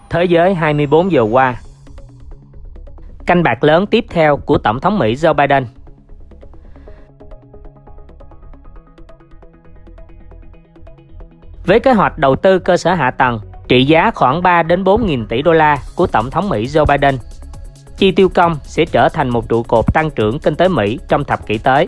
Thế giới 24 giờ qua. Canh bạc lớn tiếp theo của Tổng thống Mỹ Joe Biden. Với kế hoạch đầu tư cơ sở hạ tầng trị giá khoảng 3 đến 4 nghìn tỷ đô la của Tổng thống Mỹ Joe Biden, chi tiêu công sẽ trở thành một trụ cột tăng trưởng kinh tế Mỹ trong thập kỷ tới.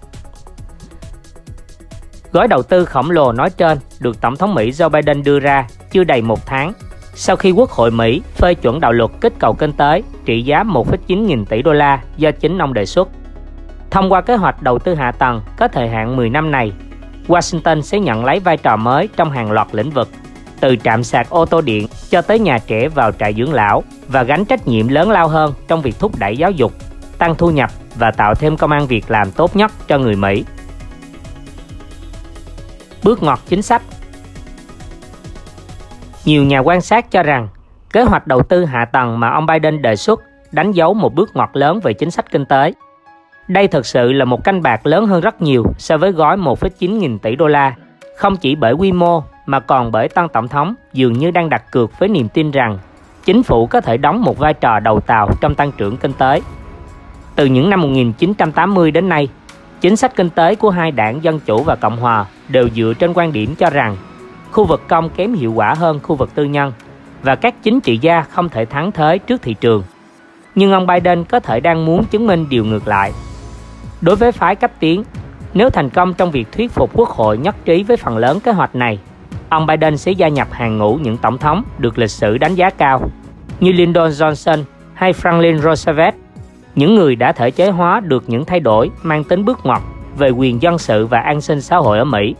Gói đầu tư khổng lồ nói trên được Tổng thống Mỹ Joe Biden đưa ra chưa đầy một tháng sau khi Quốc hội Mỹ phê chuẩn đạo luật kích cầu kinh tế trị giá 1,9 nghìn tỷ đô la do chính ông đề xuất. Thông qua kế hoạch đầu tư hạ tầng có thời hạn 10 năm này, Washington sẽ nhận lấy vai trò mới trong hàng loạt lĩnh vực, từ trạm sạc ô tô điện cho tới nhà trẻ vào trại dưỡng lão, và gánh trách nhiệm lớn lao hơn trong việc thúc đẩy giáo dục, tăng thu nhập và tạo thêm công ăn việc làm tốt nhất cho người Mỹ. Bước ngoặt chính sách. Nhiều nhà quan sát cho rằng kế hoạch đầu tư hạ tầng mà ông Biden đề xuất đánh dấu một bước ngoặt lớn về chính sách kinh tế. Đây thực sự là một canh bạc lớn hơn rất nhiều so với gói 1,9 nghìn tỷ đô la, không chỉ bởi quy mô mà còn bởi tân tổng thống dường như đang đặt cược với niềm tin rằng chính phủ có thể đóng một vai trò đầu tàu trong tăng trưởng kinh tế. Từ những năm 1980 đến nay, chính sách kinh tế của hai đảng Dân Chủ và Cộng Hòa đều dựa trên quan điểm cho rằng khu vực công kém hiệu quả hơn khu vực tư nhân và các chính trị gia không thể thắng thế trước thị trường. Nhưng ông Biden có thể đang muốn chứng minh điều ngược lại. Đối với phái cấp tiến, nếu thành công trong việc thuyết phục Quốc hội nhất trí với phần lớn kế hoạch này, ông Biden sẽ gia nhập hàng ngũ những tổng thống được lịch sử đánh giá cao như Lyndon Johnson hay Franklin Roosevelt, những người đã thể chế hóa được những thay đổi mang tính bước ngoặt về quyền dân sự và an sinh xã hội ở Mỹ.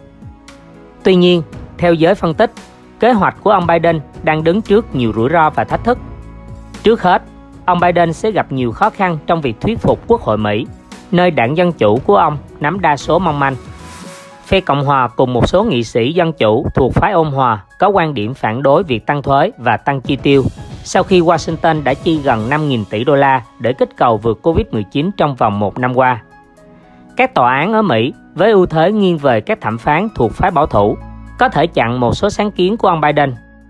Tuy nhiên, theo giới phân tích, kế hoạch của ông Biden đang đứng trước nhiều rủi ro và thách thức. Trước hết, ông Biden sẽ gặp nhiều khó khăn trong việc thuyết phục Quốc hội Mỹ, nơi đảng Dân Chủ của ông nắm đa số mong manh. Phe Cộng Hòa cùng một số nghị sĩ Dân Chủ thuộc phái ôn hòa có quan điểm phản đối việc tăng thuế và tăng chi tiêu sau khi Washington đã chi gần 5.000 tỷ đô la để kích cầu vượt Covid-19 trong vòng một năm qua. Các tòa án ở Mỹ với ưu thế nghiêng về các thẩm phán thuộc phái bảo thủ có thể chặn một số sáng kiến của ông Biden.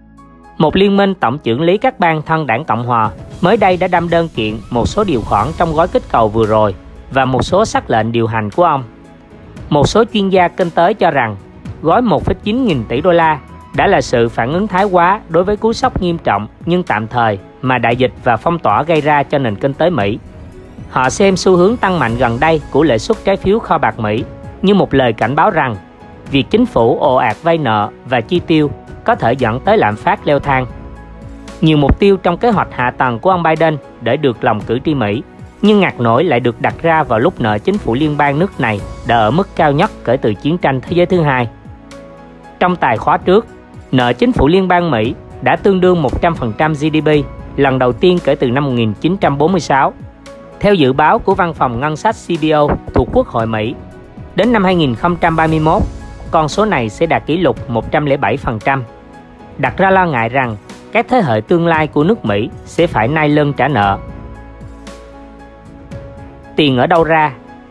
Một liên minh tổng chưởng lý các bang thân đảng Cộng Hòa mới đây đã đâm đơn kiện một số điều khoản trong gói kích cầu vừa rồi và một số sắc lệnh điều hành của ông. Một số chuyên gia kinh tế cho rằng gói 1,9 nghìn tỷ đô la đã là sự phản ứng thái quá đối với cú sốc nghiêm trọng nhưng tạm thời mà đại dịch và phong tỏa gây ra cho nền kinh tế Mỹ. Họ xem xu hướng tăng mạnh gần đây của lãi suất trái phiếu kho bạc Mỹ như một lời cảnh báo rằng việc chính phủ ồ ạt vay nợ và chi tiêu có thể dẫn tới lạm phát leo thang. Nhiều mục tiêu trong kế hoạch hạ tầng của ông Biden để được lòng cử tri Mỹ, nhưng ngặt nổi lại được đặt ra vào lúc nợ chính phủ liên bang nước này đã ở mức cao nhất kể từ chiến tranh thế giới thứ hai. Trong tài khóa trước, nợ chính phủ liên bang Mỹ đã tương đương 100% GDP lần đầu tiên kể từ năm 1946. Theo dự báo của văn phòng ngân sách CBO thuộc Quốc hội Mỹ, đến năm 2031, con số này sẽ đạt kỷ lục 107%, đặt ra lo ngại rằng các thế hệ tương lai của nước Mỹ sẽ phải nai lưng trả nợ. Tiền ở đâu ra?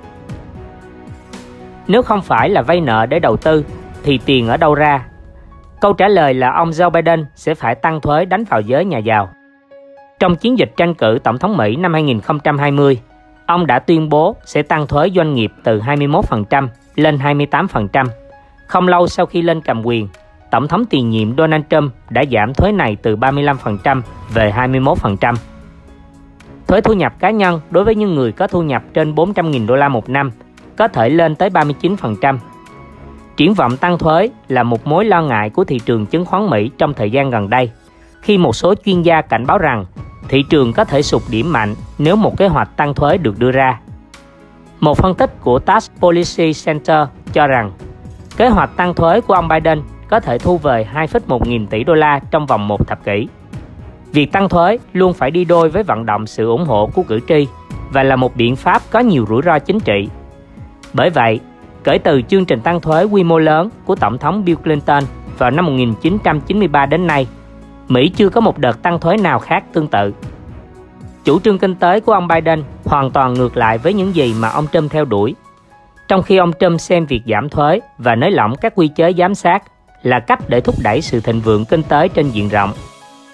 Nếu không phải là vay nợ để đầu tư, thì tiền ở đâu ra? Câu trả lời là ông Joe Biden sẽ phải tăng thuế đánh vào giới nhà giàu. Trong chiến dịch tranh cử Tổng thống Mỹ năm 2020, ông đã tuyên bố sẽ tăng thuế doanh nghiệp từ 21% lên 28%. Không lâu sau khi lên cầm quyền, Tổng thống tiền nhiệm Donald Trump đã giảm thuế này từ 35% về 21%. Thuế thu nhập cá nhân đối với những người có thu nhập trên 400.000 đô la một năm có thể lên tới 39%. Triển vọng tăng thuế là một mối lo ngại của thị trường chứng khoán Mỹ trong thời gian gần đây, khi một số chuyên gia cảnh báo rằng thị trường có thể sụt điểm mạnh nếu một kế hoạch tăng thuế được đưa ra. Một phân tích của Tax Policy Center cho rằng kế hoạch tăng thuế của ông Biden có thể thu về 2,1 nghìn tỷ đô la trong vòng một thập kỷ. Việc tăng thuế luôn phải đi đôi với vận động sự ủng hộ của cử tri và là một biện pháp có nhiều rủi ro chính trị. Bởi vậy, kể từ chương trình tăng thuế quy mô lớn của Tổng thống Bill Clinton vào năm 1993 đến nay, Mỹ chưa có một đợt tăng thuế nào khác tương tự. Chủ trương kinh tế của ông Biden hoàn toàn ngược lại với những gì mà ông Trump theo đuổi. Trong khi ông Trump xem việc giảm thuế và nới lỏng các quy chế giám sát là cách để thúc đẩy sự thịnh vượng kinh tế trên diện rộng,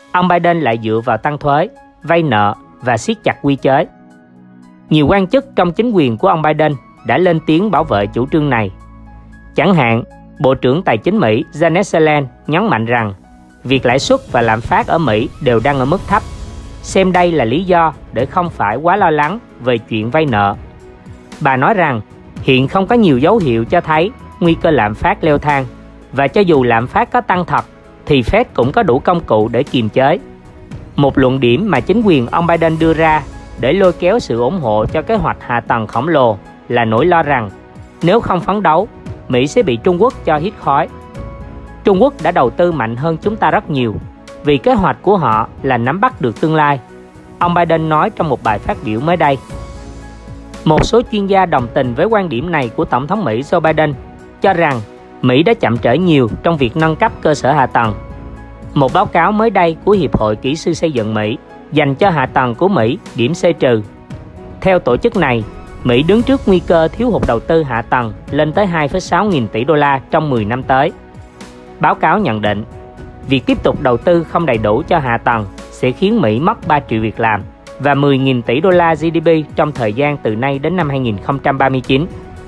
ông Biden lại dựa vào tăng thuế, vay nợ và siết chặt quy chế. Nhiều quan chức trong chính quyền của ông Biden đã lên tiếng bảo vệ chủ trương này. Chẳng hạn, Bộ trưởng Tài chính Mỹ Janet Yellen nhấn mạnh rằng việc lãi suất và lạm phát ở Mỹ đều đang ở mức thấp, xem đây là lý do để không phải quá lo lắng về chuyện vay nợ. Bà nói rằng hiện không có nhiều dấu hiệu cho thấy nguy cơ lạm phát leo thang, và cho dù lạm phát có tăng thật thì Fed cũng có đủ công cụ để kiềm chế. Một luận điểm mà chính quyền ông Biden đưa ra để lôi kéo sự ủng hộ cho kế hoạch hạ tầng khổng lồ là nỗi lo rằng nếu không phấn đấu, Mỹ sẽ bị Trung Quốc cho hít khói. Trung Quốc đã đầu tư mạnh hơn chúng ta rất nhiều, vì kế hoạch của họ là nắm bắt được tương lai, ông Biden nói trong một bài phát biểu mới đây. Một số chuyên gia đồng tình với quan điểm này của Tổng thống Mỹ Joe Biden, cho rằng Mỹ đã chậm trễ nhiều trong việc nâng cấp cơ sở hạ tầng. Một báo cáo mới đây của Hiệp hội Kỹ sư xây dựng Mỹ dành cho hạ tầng của Mỹ điểm C-. Theo tổ chức này, Mỹ đứng trước nguy cơ thiếu hụt đầu tư hạ tầng lên tới 2,6 nghìn tỷ đô la trong 10 năm tới. Báo cáo nhận định, việc tiếp tục đầu tư không đầy đủ cho hạ tầng sẽ khiến Mỹ mất 3 triệu việc làm và 10.000 tỷ đô la GDP trong thời gian từ nay đến năm 2039.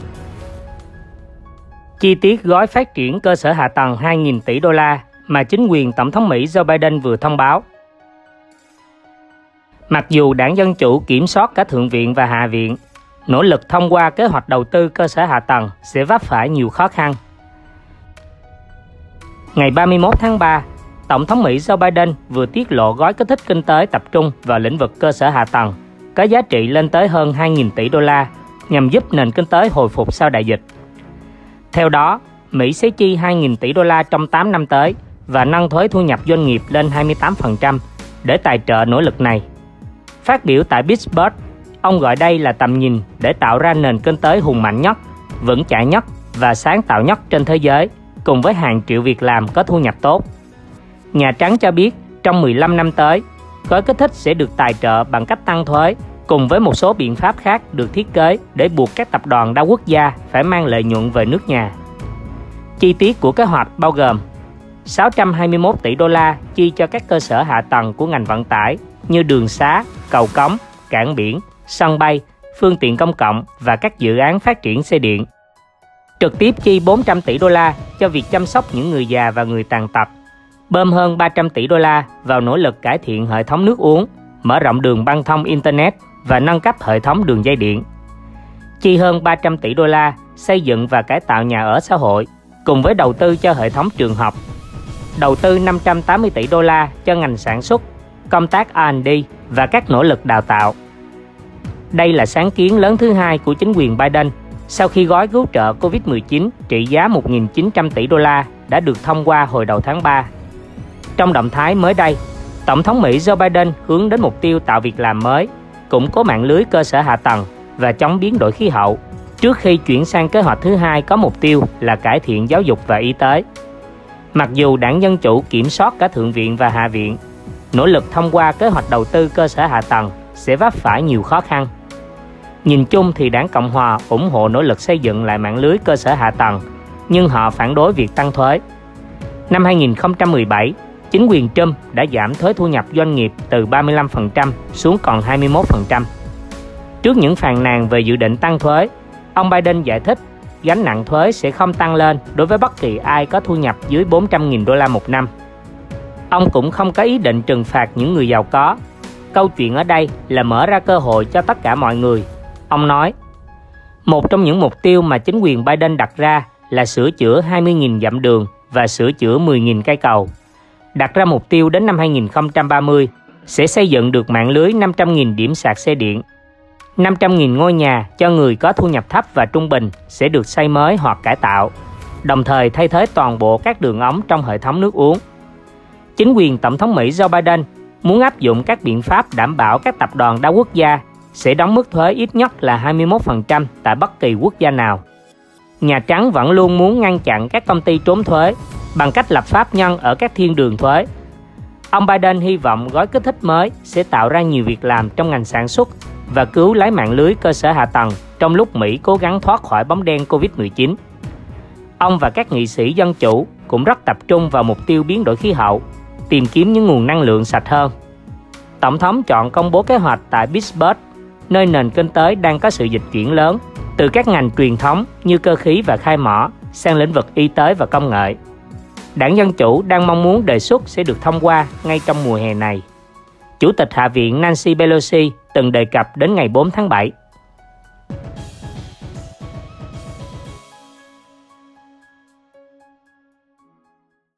Chi tiết gói phát triển cơ sở hạ tầng 2.000 tỷ đô la mà chính quyền Tổng thống Mỹ Joe Biden vừa thông báo. Mặc dù đảng Dân Chủ kiểm soát cả Thượng viện và Hạ viện, nỗ lực thông qua kế hoạch đầu tư cơ sở hạ tầng sẽ vấp phải nhiều khó khăn. Ngày 31 tháng 3, Tổng thống Mỹ Joe Biden vừa tiết lộ gói kích thích kinh tế tập trung vào lĩnh vực cơ sở hạ tầng, có giá trị lên tới hơn 2.000 tỷ đô la nhằm giúp nền kinh tế hồi phục sau đại dịch. Theo đó, Mỹ sẽ chi 2.000 tỷ đô la trong 8 năm tới và nâng thuế thu nhập doanh nghiệp lên 28% để tài trợ nỗ lực này. Phát biểu tại Pittsburgh, ông gọi đây là tầm nhìn để tạo ra nền kinh tế hùng mạnh nhất, vững chãi nhất và sáng tạo nhất trên thế giới, cùng với hàng triệu việc làm có thu nhập tốt. Nhà Trắng cho biết trong 15 năm tới, gói kích thích sẽ được tài trợ bằng cách tăng thuế, cùng với một số biện pháp khác được thiết kế để buộc các tập đoàn đa quốc gia phải mang lợi nhuận về nước nhà. Chi tiết của kế hoạch bao gồm 621 tỷ đô la chi cho các cơ sở hạ tầng của ngành vận tải như đường xá, cầu cống, cảng biển, sân bay, phương tiện công cộng và các dự án phát triển xe điện. Trực tiếp chi 400 tỷ đô la cho việc chăm sóc những người già và người tàn tật, bơm hơn 300 tỷ đô la vào nỗ lực cải thiện hệ thống nước uống, mở rộng đường băng thông Internet và nâng cấp hệ thống đường dây điện. Chi hơn 300 tỷ đô la xây dựng và cải tạo nhà ở xã hội, cùng với đầu tư cho hệ thống trường học. Đầu tư 580 tỷ đô la cho ngành sản xuất, công tác R&D và các nỗ lực đào tạo. Đây là sáng kiến lớn thứ hai của chính quyền Biden sau khi gói cứu trợ COVID-19 trị giá 1.900 tỷ đô la đã được thông qua hồi đầu tháng 3. Trong động thái mới đây, Tổng thống Mỹ Joe Biden hướng đến mục tiêu tạo việc làm mới, củng cố mạng lưới cơ sở hạ tầng và chống biến đổi khí hậu, trước khi chuyển sang kế hoạch thứ hai có mục tiêu là cải thiện giáo dục và y tế. Mặc dù đảng Dân Chủ kiểm soát cả Thượng viện và Hạ viện, nỗ lực thông qua kế hoạch đầu tư cơ sở hạ tầng sẽ vấp phải nhiều khó khăn. Nhìn chung thì đảng Cộng Hòa ủng hộ nỗ lực xây dựng lại mạng lưới cơ sở hạ tầng, nhưng họ phản đối việc tăng thuế. Năm 2017, chính quyền Trump đã giảm thuế thu nhập doanh nghiệp từ 35% xuống còn 21%. Trước những phàn nàn về dự định tăng thuế, ông Biden giải thích gánh nặng thuế sẽ không tăng lên đối với bất kỳ ai có thu nhập dưới 400.000 đô la một năm. Ông cũng không có ý định trừng phạt những người giàu có. Câu chuyện ở đây là mở ra cơ hội cho tất cả mọi người. Ông nói, một trong những mục tiêu mà chính quyền Biden đặt ra là sửa chữa 20.000 dặm đường và sửa chữa 10.000 cây cầu. Đặt ra mục tiêu đến năm 2030 sẽ xây dựng được mạng lưới 500.000 điểm sạc xe điện. 500.000 ngôi nhà cho người có thu nhập thấp và trung bình sẽ được xây mới hoặc cải tạo, đồng thời thay thế toàn bộ các đường ống trong hệ thống nước uống. Chính quyền Tổng thống Mỹ Joe Biden muốn áp dụng các biện pháp đảm bảo các tập đoàn đa quốc gia sẽ đóng mức thuế ít nhất là 21% tại bất kỳ quốc gia nào. Nhà Trắng vẫn luôn muốn ngăn chặn các công ty trốn thuế bằng cách lập pháp nhân ở các thiên đường thuế. Ông Biden hy vọng gói kích thích mới sẽ tạo ra nhiều việc làm trong ngành sản xuất và cứu lấy mạng lưới cơ sở hạ tầng trong lúc Mỹ cố gắng thoát khỏi bóng đen COVID-19. Ông và các nghị sĩ Dân Chủ cũng rất tập trung vào mục tiêu biến đổi khí hậu, tìm kiếm những nguồn năng lượng sạch hơn. Tổng thống chọn công bố kế hoạch tại Pittsburgh, nơi nền kinh tế đang có sự dịch chuyển lớn, từ các ngành truyền thống như cơ khí và khai mỏ sang lĩnh vực y tế và công nghệ. Đảng Dân Chủ đang mong muốn đề xuất sẽ được thông qua ngay trong mùa hè này. Chủ tịch Hạ viện Nancy Pelosi từng đề cập đến ngày 4 tháng 7